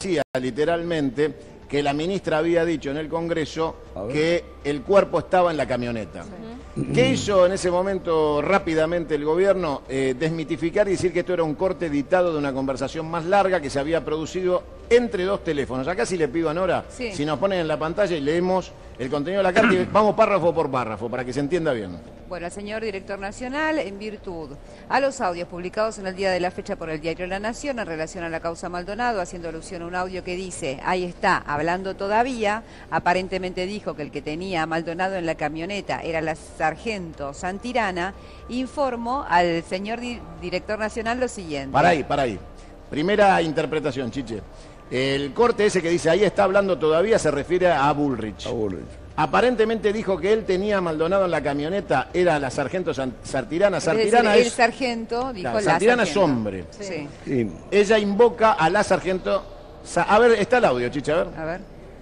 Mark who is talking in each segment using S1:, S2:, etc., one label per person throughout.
S1: decía literalmente que la ministra había dicho en el Congreso que el cuerpo estaba en la camioneta. ¿Qué hizo en ese momento rápidamente el gobierno? Desmitificar y decir que esto era un corte editado de una conversación más larga que se había producido entre dos teléfonos. Acá sí le pido a Nora, si nos ponen en la pantalla y leemos el contenido de la carta y vamos párrafo por párrafo para que se entienda bien.
S2: Bueno, al señor director nacional, en virtud a los audios publicados en el día de la fecha por el diario La Nación en relación a la causa Maldonado, haciendo alusión a un audio que dice, ahí está, hablando todavía, aparentemente dijo que el que tenía a Maldonado en la camioneta era la sargento Santirana, informo al señor director nacional lo siguiente.
S1: Para ahí. Primera interpretación, Chiche. El corte ese que dice, ahí está hablando todavía, se refiere a Bullrich. Aparentemente dijo que él tenía a Maldonado en la camioneta, era la sargento Santirana. Santirana
S2: el sargento dijo la
S1: Santirana
S2: sargento.
S1: es hombre.
S2: Sí.
S1: Ella invoca a la sargento. A ver, está el audio, Chiche,
S2: A ver.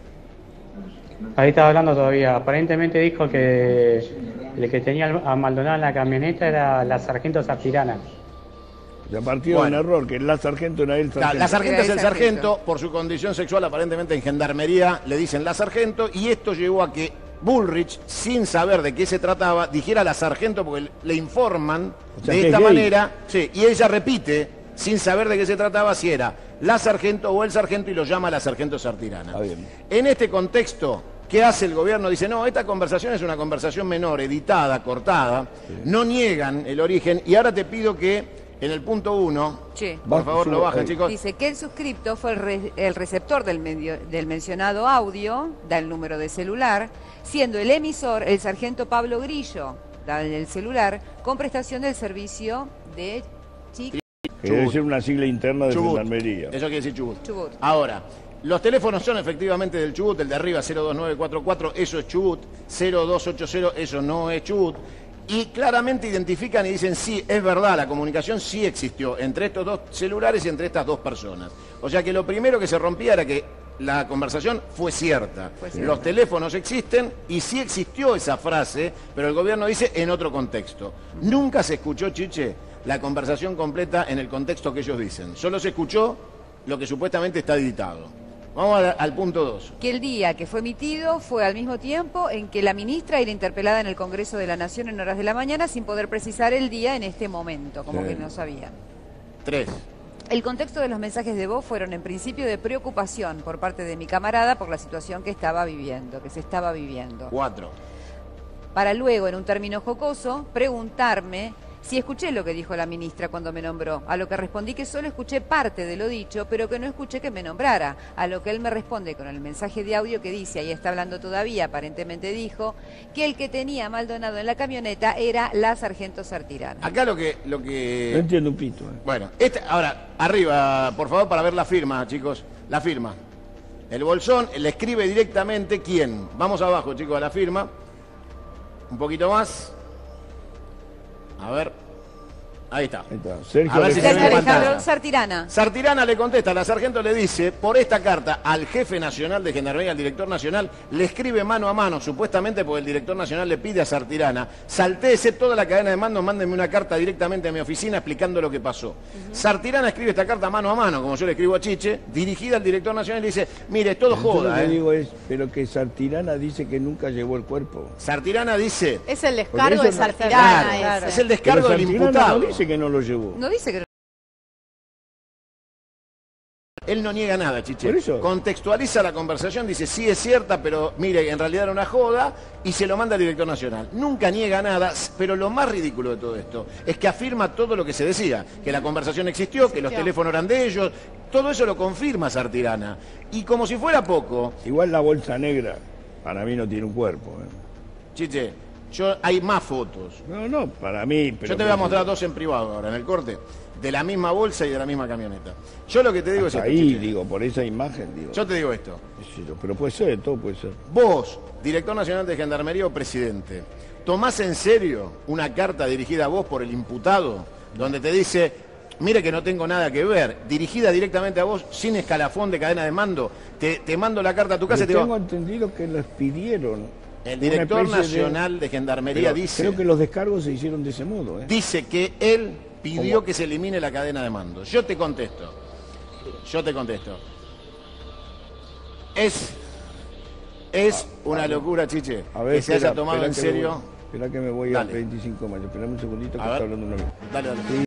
S3: Ahí está hablando todavía. Aparentemente dijo que el que tenía a Maldonado en la camioneta era la sargento Santirana.
S4: Se partió en error, que la sargento era el sargento.
S1: La sargento es el sargento, por su condición sexual aparentemente en gendarmería le dicen la sargento, y esto llevó a que Bullrich, sin saber de qué se trataba, dijera la sargento porque le informan de esta manera, y ella repite, sin saber de qué se trataba, si era la sargento o el sargento, y lo llama la sargento Santirana. En este contexto, ¿qué hace el gobierno? Dice, no, esta conversación es una conversación menor, editada, cortada, no niegan el origen, y ahora te pido que en el punto 1, por favor lo baja, chicos.
S2: Dice que el suscripto fue el receptor del mencionado audio, da el número de celular, siendo el emisor el sargento Pablo Grillo, da el celular, con prestación del servicio de Chubut.
S4: Debe ser una sigla interna de gendarmería.
S1: Eso quiere decir Chubut. Ahora, los teléfonos son efectivamente del Chubut, el de arriba 02944, eso es Chubut, 0280, eso no es Chubut. Y claramente identifican y dicen, sí, es verdad, la comunicación sí existió entre estos dos celulares y entre estas dos personas. O sea que lo primero que se rompía era que la conversación fue cierta. Los teléfonos existen y sí existió esa frase, pero el gobierno dice en otro contexto. Nunca se escuchó, Chiche, la conversación completa en el contexto que ellos dicen. Solo se escuchó lo que supuestamente está editado. Vamos al punto 2.
S2: Que el día que fue emitido fue al mismo tiempo en que la ministra era interpelada en el Congreso de la Nación en horas de la mañana sin poder precisar el día en este momento, como que no sabían.
S1: 3.
S2: El contexto de los mensajes de voz fueron en principio de preocupación por parte de mi camarada por la situación que se estaba viviendo.
S1: 4.
S2: Para luego, en un término jocoso, preguntarme si escuché lo que dijo la ministra cuando me nombró, a lo que respondí que solo escuché parte de lo dicho, pero que no escuché que me nombrara, a lo que él me responde con el mensaje de audio que dice, ahí está hablando todavía, aparentemente dijo, que el que tenía a Maldonado en la camioneta era la sargento Santirana.
S1: Acá lo que...
S4: No entiendo un pito.
S1: Bueno, ahora, arriba, por favor, para ver la firma, chicos, la firma. El bolsón le escribe directamente quién. Vamos abajo, chicos, a la firma. Un poquito más. A ver, ahí está.
S4: Sergio
S1: a ver si se ve en pantalla.
S2: Alejandro Santirana.
S1: Santirana le contesta, la sargento le dice, por esta carta al jefe nacional de Gendarmería, al director nacional, le escribe mano a mano, supuestamente porque el director nacional le pide a Santirana, saltéese toda la cadena de mando, mándenme una carta directamente a mi oficina explicando lo que pasó. Santirana escribe esta carta mano a mano, como yo le escribo a Chiche, dirigida al director nacional y le dice, mire, es todo joda.
S4: Lo que digo es, pero que Santirana dice que nunca llevó el cuerpo.
S1: Santirana dice...
S5: Es el descargo de Santirana.
S1: Claro, es el descargo del imputado.
S4: No dice que no lo llevó.
S2: No dice que...
S1: Él no niega nada, Chiche.
S4: Por eso.
S1: Contextualiza la conversación, dice, sí es cierta, pero mire, en realidad era una joda, y se lo manda al director nacional. Nunca niega nada, pero lo más ridículo de todo esto es que afirma todo lo que se decía, que la conversación existió, que los teléfonos eran de ellos, todo eso lo confirma Santirana. Y como si fuera poco...
S4: Igual la bolsa negra, para mí no tiene un cuerpo.
S1: Chiche, hay más fotos.
S4: No, para mí... Pero
S1: yo te voy a mostrar dos en privado ahora, en el corte, de la misma bolsa y de la misma camioneta. Yo lo que te digo es esto,
S4: ahí,
S1: Chiche.
S4: digo, por esa imagen, digo.
S1: Yo te digo esto.
S4: Pero puede ser, todo puede ser.
S1: Vos, director nacional de Gendarmería o presidente, ¿tomás en serio una carta dirigida a vos por el imputado, donde te dice, mire que no tengo nada que ver, dirigida directamente a vos, sin escalafón de cadena de mando, te mando la carta a tu casa y te
S4: tengo entendido que les pidieron...
S1: El director nacional de Gendarmería dice...
S4: Creo que los descargos se hicieron de ese modo.
S1: Dice que él pidió que se elimine la cadena de mando. Yo te contesto. Es una locura, Chiche,
S4: A ver,
S1: que se haya tomado en serio.
S4: Espera que me voy
S1: Dale.
S4: al 25 de mayo. Esperame un segundito que
S1: A ver.
S4: está hablando un amigo.
S1: Dale, dale.
S4: Sí.